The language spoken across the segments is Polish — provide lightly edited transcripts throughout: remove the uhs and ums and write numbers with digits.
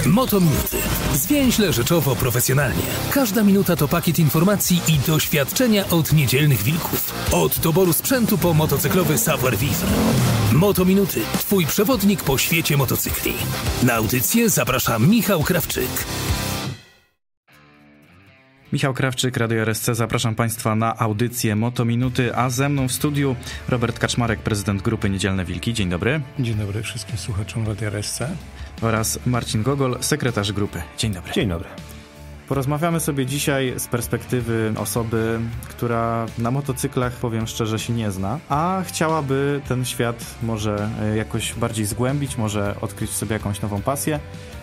Motominuty. Zwięźle rzeczowo profesjonalnie. Każda minuta to pakiet informacji i doświadczenia od niedzielnych wilków. Od doboru sprzętu po motocyklowy savoir-vivre. Motominuty. Twój przewodnik po świecie motocykli. Na audycję zaprasza Michał Krawczyk. Michał Krawczyk, Radio RSC. Zapraszam Państwa na audycję Motominuty, a ze mną w studiu Robert Kaczmarek, prezydent Grupy Niedzielne Wilki. Dzień dobry. Dzień dobry wszystkim słuchaczom Radio RSC. Oraz Marcin Gogol, sekretarz grupy. Dzień dobry. Dzień dobry. Porozmawiamy sobie dzisiaj z perspektywy osoby, która na motocyklach, powiem szczerze, się nie zna, a chciałaby ten świat może jakoś bardziej zgłębić, może odkryć w sobie jakąś nową pasję.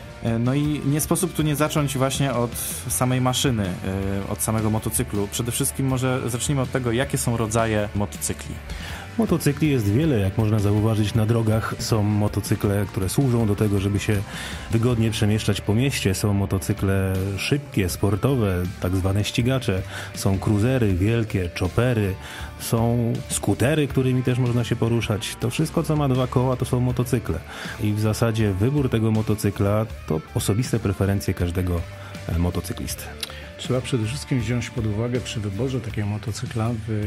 No i nie sposób tu nie zacząć właśnie od samej maszyny, od samego motocyklu. Przede wszystkim może zacznijmy od tego, jakie są rodzaje motocykli. Motocykli jest wiele, jak można zauważyć na drogach. Są motocykle, które służą do tego, żeby się wygodnie przemieszczać po mieście. Są motocykle szybkie, sportowe, tak zwane ścigacze. Są cruisery wielkie, choppery, są skutery, którymi też można się poruszać. To wszystko, co ma dwa koła, to są motocykle. I w zasadzie wybór tego motocykla to osobiste preferencje każdego motocyklisty. Trzeba przede wszystkim wziąć pod uwagę przy wyborze takiego motocykla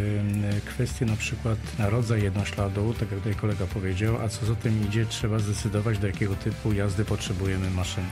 kwestię na przykład na rodzaj jednośladu, tak jak tutaj kolega powiedział, a co za tym idzie, trzeba zdecydować, do jakiego typu jazdy potrzebujemy maszyny.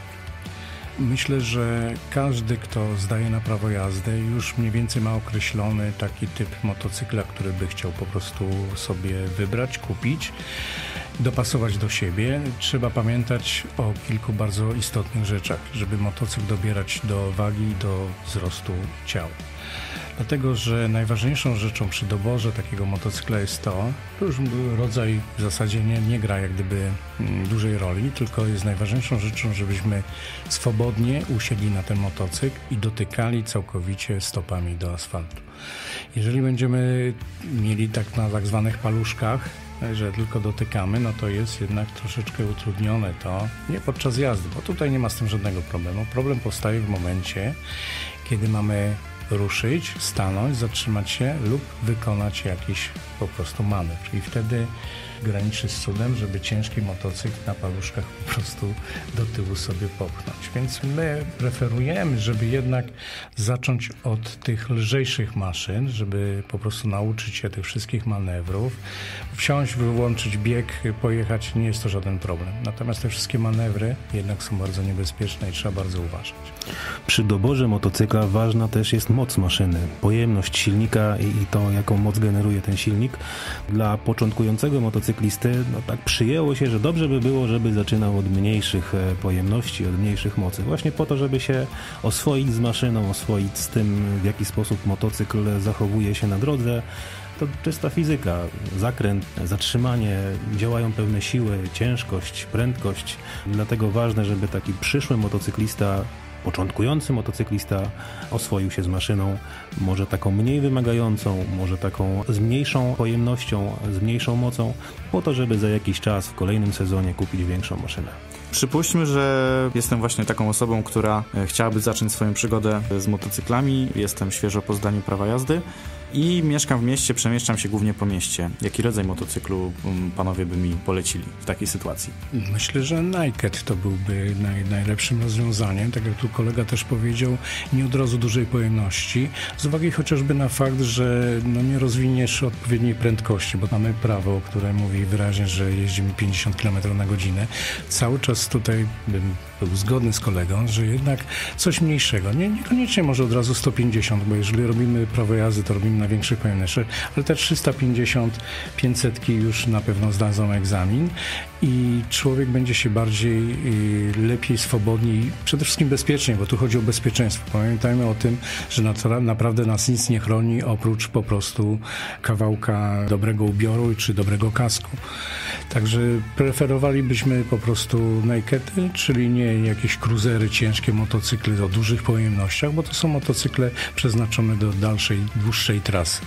Myślę, że każdy, kto zdaje na prawo jazdy, już mniej więcej ma określony taki typ motocykla, który by chciał po prostu sobie wybrać, kupić, dopasować do siebie. Trzeba pamiętać o kilku bardzo istotnych rzeczach, żeby motocykl dobierać do wagi i do wzrostu ciała. Dlatego, że najważniejszą rzeczą przy doborze takiego motocykla jest to już rodzaj w zasadzie nie gra jak gdyby dużej roli, tylko jest najważniejszą rzeczą, żebyśmy swobodnie usiedli na ten motocykl i dotykali całkowicie stopami do asfaltu. Jeżeli będziemy mieli tak na tak zwanych paluszkach, że tylko dotykamy, no to jest jednak troszeczkę utrudnione to, nie podczas jazdy, bo tutaj nie ma z tym żadnego problemu. Problem powstaje w momencie, kiedy mamy ruszyć, stanąć, zatrzymać się lub wykonać jakiś po prostu manewr. I wtedy graniczy z cudem, żeby ciężki motocykl na paluszkach po prostu do tyłu sobie popchnąć. Więc my preferujemy, żeby jednak zacząć od tych lżejszych maszyn, żeby po prostu nauczyć się tych wszystkich manewrów. Wsiąść, wyłączyć bieg, pojechać, nie jest to żaden problem. Natomiast te wszystkie manewry jednak są bardzo niebezpieczne i trzeba bardzo uważać. Przy doborze motocykla ważna też jest moc maszyny, pojemność silnika i to, jaką moc generuje ten silnik. Dla początkującego motocyklisty tak przyjęło się, że dobrze by było, żeby zaczynał od mniejszych pojemności, od mniejszych mocy. Właśnie po to, żeby się oswoić z maszyną, oswoić z tym, w jaki sposób motocykl zachowuje się na drodze. To czysta fizyka, zakręt, zatrzymanie, działają pewne siły, ciężkość, prędkość. Dlatego ważne, żeby taki przyszły motocyklista, początkujący motocyklista oswoił się z maszyną, może taką mniej wymagającą, może taką z mniejszą pojemnością, z mniejszą mocą, po to, żeby za jakiś czas w kolejnym sezonie kupić większą maszynę. Przypuśćmy, że jestem właśnie taką osobą, która chciałaby zacząć swoją przygodę z motocyklami. Jestem świeżo po zdaniu prawa jazdy i mieszkam w mieście, przemieszczam się głównie po mieście. Jaki rodzaj motocyklu panowie by mi polecili w takiej sytuacji? Myślę, że Naked to byłby najlepszym rozwiązaniem. Tak jak tu kolega też powiedział, nie od razu dużej pojemności. Z uwagi chociażby na fakt, że nie rozwiniesz odpowiedniej prędkości, bo mamy prawo, które mówi wyraźnie, że jeździmy 50 km na godzinę. Cały czas tutaj bym był zgodny z kolegą, że jednak coś mniejszego. Niekoniecznie może od razu 150, bo jeżeli robimy prawo jazdy, to robimy na większych pojemnościach, ale te 350, 500 już na pewno zdadzą egzamin i człowiek będzie się bardziej, lepiej, swobodniej, przede wszystkim bezpiecznie, bo tu chodzi o bezpieczeństwo. Pamiętajmy o tym, że naprawdę nas nic nie chroni oprócz po prostu kawałka dobrego ubioru czy dobrego kasku. Także preferowalibyśmy po prostu nakedy, czyli nie jakieś cruisery, ciężkie motocykle o dużych pojemnościach, bo to są motocykle przeznaczone do dalszej, dłuższej trasy.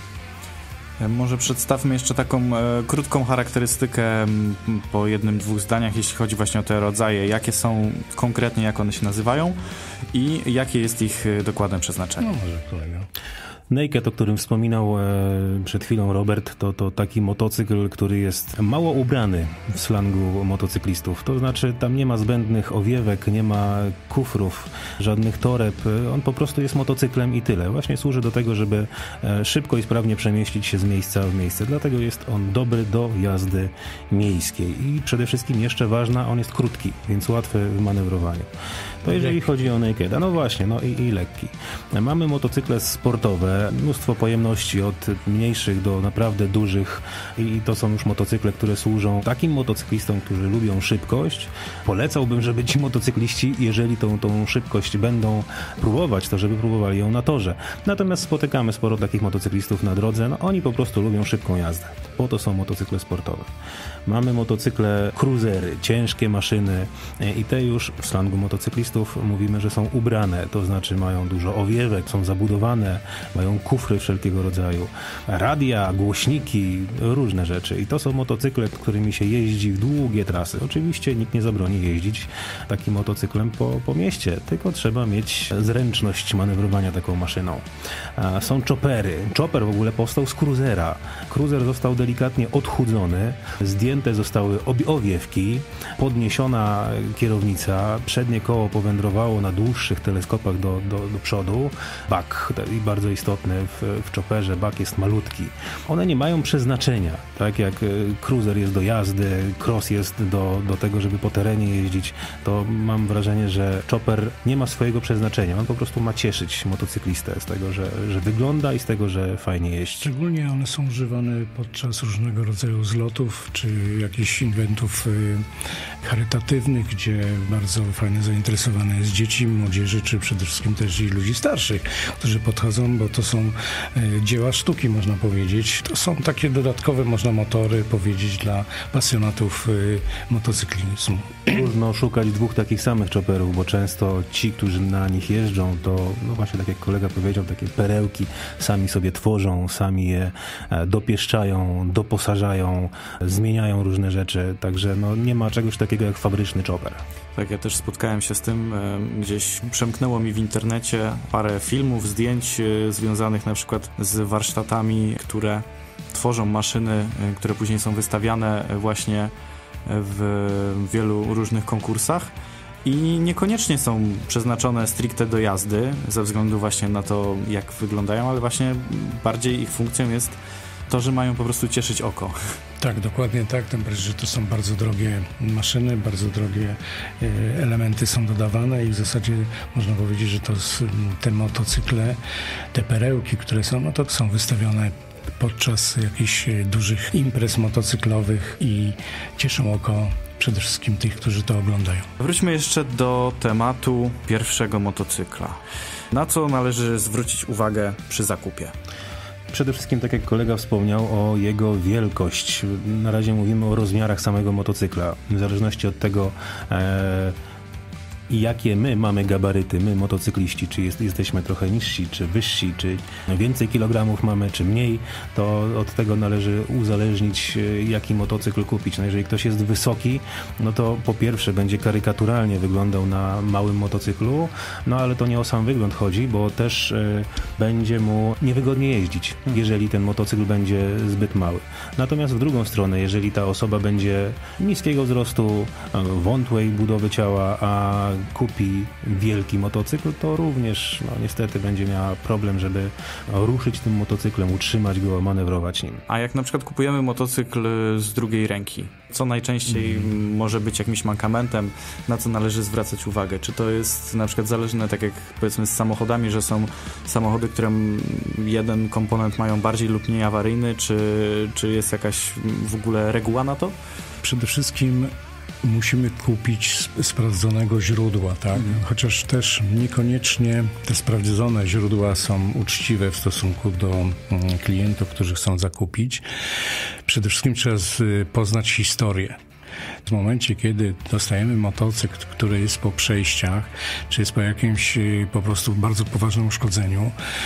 Może przedstawmy jeszcze taką krótką charakterystykę po jednym, dwóch zdaniach, jeśli chodzi właśnie o te rodzaje. Jakie są konkretnie, jak one się nazywają i jakie jest ich dokładne przeznaczenie? No może kolega. Naked, o którym wspominał przed chwilą Robert, to taki motocykl, który jest mało ubrany w slangu motocyklistów. To znaczy tam nie ma zbędnych owiewek, nie ma kufrów, żadnych toreb. On po prostu jest motocyklem i tyle. Właśnie służy do tego, żeby szybko i sprawnie przemieścić się z miejsca w miejsce. Dlatego jest on dobry do jazdy miejskiej. I przede wszystkim jeszcze ważna, on jest krótki, więc łatwy w manewrowaniu. To jeżeli chodzi o Nakeda. No właśnie, no i lekki. Mamy motocykle sportowe, mnóstwo pojemności od mniejszych do naprawdę dużych i to są już motocykle, które służą takim motocyklistom, którzy lubią szybkość. Polecałbym, żeby ci motocykliści, jeżeli tą szybkość będą próbować, to żeby próbowali ją na torze. Natomiast spotykamy sporo takich motocyklistów na drodze, no oni po prostu lubią szybką jazdę. Po to są motocykle sportowe. Mamy motocykle cruisery, ciężkie maszyny i te już w slangu motocyklistów mówimy, że są ubrane, to znaczy mają dużo owiewek, są zabudowane, mają kufry wszelkiego rodzaju, radia, głośniki, różne rzeczy. I to są motocykle, którymi się jeździ w długie trasy. Oczywiście nikt nie zabroni jeździć takim motocyklem po mieście, tylko trzeba mieć zręczność manewrowania taką maszyną. Są choppery. Chopper w ogóle powstał z cruisera. Cruiser został delikatnie odchudzony, zdjęte zostały owiewki, podniesiona kierownica, przednie koło powędrowało na dłuższych teleskopach do przodu. Bak, bardzo istotny w chopperze, bak jest malutki. One nie mają przeznaczenia, tak jak cruiser jest do jazdy, cross jest do tego, żeby po terenie jeździć, to mam wrażenie, że chopper nie ma swojego przeznaczenia. On po prostu ma cieszyć motocyklistę z tego, że wygląda i z tego, że fajnie jeździ. Szczególnie one są używane podczas różnego rodzaju zlotów, czy jakichś eventów charytatywnych, gdzie bardzo fajnie zainteresowane jest dzieci, młodzieży, czy przede wszystkim też i ludzi starszych, którzy podchodzą, bo to są dzieła sztuki, można powiedzieć. To są takie dodatkowe, można motory powiedzieć, dla pasjonatów motocyklizmu. Trudno szukać dwóch takich samych chopperów, bo często ci, którzy na nich jeżdżą, to no właśnie tak jak kolega powiedział, takie perełki sami sobie tworzą, sami je dopieszczają, doposażają, zmieniają różne rzeczy, także no nie ma czegoś takiego jak fabryczny chopper. Tak, ja też spotkałem się z tym, gdzieś przemknęło mi w internecie parę filmów, zdjęć związanych na przykład z warsztatami, które tworzą maszyny, które później są wystawiane właśnie w wielu różnych konkursach i niekoniecznie są przeznaczone stricte do jazdy ze względu właśnie na to, jak wyglądają, ale właśnie bardziej ich funkcją jest to, że mają po prostu cieszyć oko. Tak, dokładnie tak, tym bardziej, że to są bardzo drogie maszyny, bardzo drogie elementy są dodawane i w zasadzie można powiedzieć, że te motocykle, te perełki, które są, no to są wystawione podczas jakichś dużych imprez motocyklowych i cieszą oko przede wszystkim tych, którzy to oglądają. Wróćmy jeszcze do tematu pierwszego motocykla. Na co należy zwrócić uwagę przy zakupie? Przede wszystkim, tak jak kolega wspomniał, o jego wielkość. Na razie mówimy o rozmiarach samego motocykla. W zależności od tego, jakie my mamy gabaryty, my motocykliści, czy jesteśmy trochę niżsi, czy wyżsi, czy więcej kilogramów mamy, czy mniej, to od tego należy uzależnić, jaki motocykl kupić. No jeżeli ktoś jest wysoki, no to po pierwsze będzie karykaturalnie wyglądał na małym motocyklu, no ale to nie o sam wygląd chodzi, bo też będzie mu niewygodnie jeździć, jeżeli ten motocykl będzie zbyt mały. Natomiast w drugą stronę, jeżeli ta osoba będzie niskiego wzrostu, wątłej budowy ciała, a kupi wielki motocykl, to również niestety będzie miała problem, żeby ruszyć tym motocyklem, utrzymać go, manewrować nim. A jak na przykład kupujemy motocykl z drugiej ręki, co najczęściej może być jakimś mankamentem, na co należy zwracać uwagę? Czy to jest na przykład zależne, tak jak powiedzmy z samochodami, że są samochody, które jeden komponent mają bardziej lub mniej awaryjny, czy jest jakaś w ogóle reguła na to? Przede wszystkim musimy kupić sprawdzonego źródła, tak? Chociaż też niekoniecznie te sprawdzone źródła są uczciwe w stosunku do klientów, którzy chcą zakupić. Przede wszystkim trzeba poznać historię. W momencie, kiedy dostajemy motocykl, który jest po przejściach, czy jest po jakimś po prostu bardzo poważnym uszkodzeniu,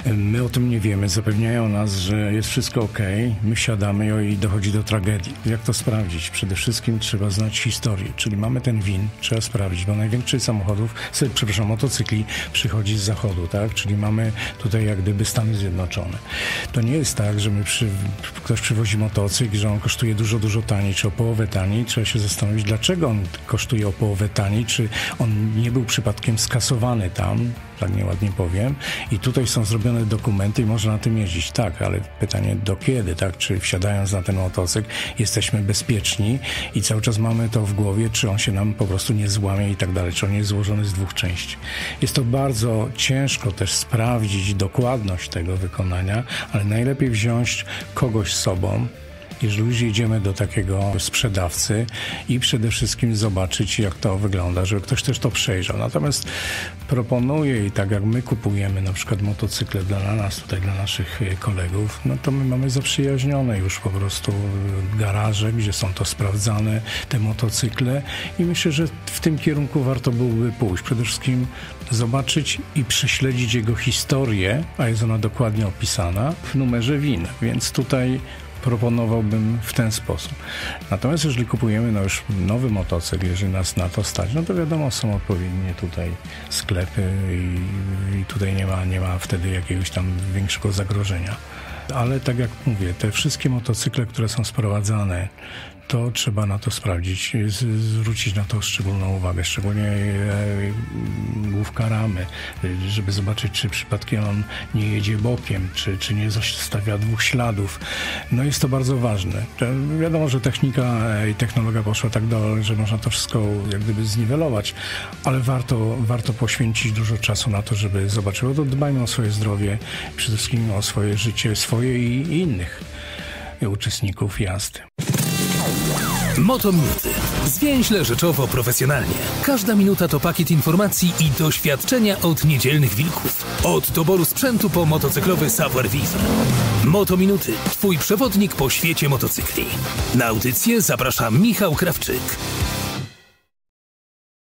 My o tym nie wiemy, zapewniają nas, że jest wszystko okej, my wsiadamy i dochodzi do tragedii. Jak to sprawdzić? Przede wszystkim trzeba znać historię, czyli mamy ten VIN, trzeba sprawdzić, bo największość motocykli przychodzi z zachodu, tak? Czyli mamy tutaj jak gdyby Stany Zjednoczone. To nie jest tak, że ktoś przywozi motocykl, że on kosztuje dużo taniej, czy o połowę taniej. Trzeba się zastanowić, dlaczego on kosztuje o połowę taniej, czy on nie był przypadkiem skasowany tam, tak nieładnie powiem, i tutaj są zrobione dokumenty i można na tym jeździć. Tak, ale pytanie do kiedy, tak? Czy wsiadając na ten motocykl jesteśmy bezpieczni i cały czas mamy to w głowie, czy on się nam po prostu nie złamie i tak dalej, czy on jest złożony z 2 części. Jest to bardzo ciężko też sprawdzić dokładność tego wykonania, ale najlepiej wziąć kogoś z sobą, jeżeli już jedziemy do takiego sprzedawcy i przede wszystkim zobaczyć, jak to wygląda, żeby ktoś też to przejrzał. Natomiast proponuję i tak jak my kupujemy na przykład motocykle dla nas, tutaj dla naszych kolegów, no to my mamy zaprzyjaźnione już po prostu garaże, gdzie są to sprawdzane te motocykle i myślę, że w tym kierunku warto byłoby pójść. Przede wszystkim zobaczyć i prześledzić jego historię, a jest ona dokładnie opisana w numerze VIN, więc tutaj proponowałbym w ten sposób. Natomiast jeżeli kupujemy już nowy motocykl, jeżeli nas na to stać, no to wiadomo, są odpowiednie tutaj sklepy i tutaj nie ma wtedy jakiegoś tam większego zagrożenia. Ale tak jak mówię, te wszystkie motocykle, które są sprowadzane, to trzeba na to sprawdzić, zwrócić na to szczególną uwagę, szczególnie główka ramy, żeby zobaczyć, czy przypadkiem on nie jedzie bokiem, czy nie zostawia 2 śladów. No jest to bardzo ważne. Wiadomo, że technika i technologia poszła tak dalej, że można to wszystko jak gdyby zniwelować, ale warto poświęcić dużo czasu na to, żeby zobaczyć, bo to dbajmy o swoje zdrowie, przede wszystkim o swoje życie, swoje i innych uczestników jazdy. Motominuty. Zwięźle, rzeczowo, profesjonalnie. Każda minuta to pakiet informacji i doświadczenia od niedzielnych wilków. Od doboru sprzętu po motocyklowy savoir-vivre. Motominuty. Twój przewodnik po świecie motocykli. Na audycję zaprasza Michał Krawczyk.